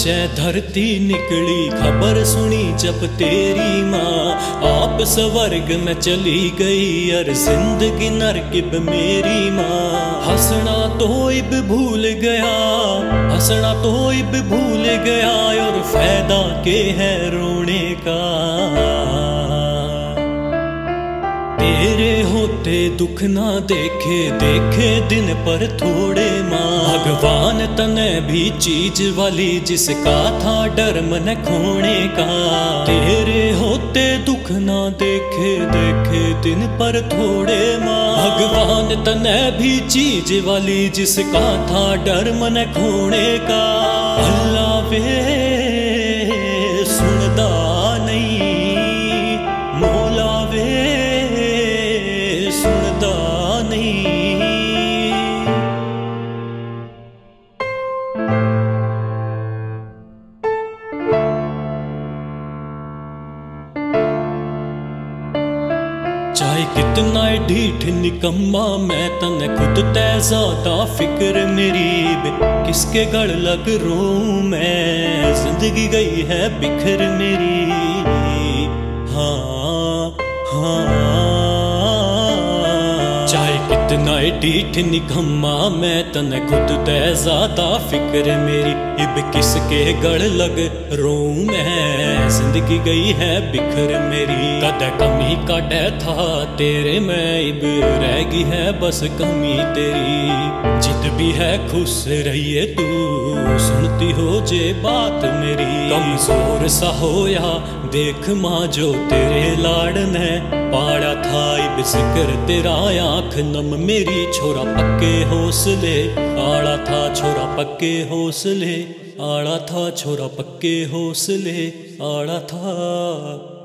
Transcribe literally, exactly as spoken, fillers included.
विचै धरती निकली, खबर सुनी जब तेरी माँ। आप स्वर्ग में चली गई और जिंदगी नरकिब मेरी माँ। हंसना तो इब भूल गया, हंसना तो इब भूल गया, और फायदा के है रोने का। तेरे होते दुख ना देखे, देखे दिन पर थोड़े माँ। भगवान तने भी चीज वाली, जिसका था डर मन खोने का। तेरे होते दुख ना देखे, देखे दिन पर थोड़े माँ। भगवान तने भी चीज वाली, जिसका था डर मन खोने का। अल्लाह वे सुनदा नहीं, मौला वे सुनदा नहीं। चाहे कितना ढीठ निकम्मा मैं, तने खुद तै ज्यादा फिक्र मेरी। किसके गढ़ लग रो मैं, जिंदगी गई है बिखर मेरी। हाँ हाँ, चाहे कितना ढीठ निकम्मा मैं, तने खुद तै ज्यादा फिक्र मेरी। इब किसके गढ़ लग रो मैं, जिंदगी गई है बिखर मेरी। कद कमी काटे था तेरे में, इब रह गई है बस कमी तेरी। जिद भी है खुश रहिए तू, सुनती हो जे बात मेरी। कमजोर सा होया देख माँ, जो तेरे लाड़ ने पाड़ा था। इब जिक्र तेरा आँख नम मेरी, छोरा पक्के हौसले आड़ा था। छोरा पक्के हौसले आड़ा था, छोरा पक्के हौसले आड़ा था।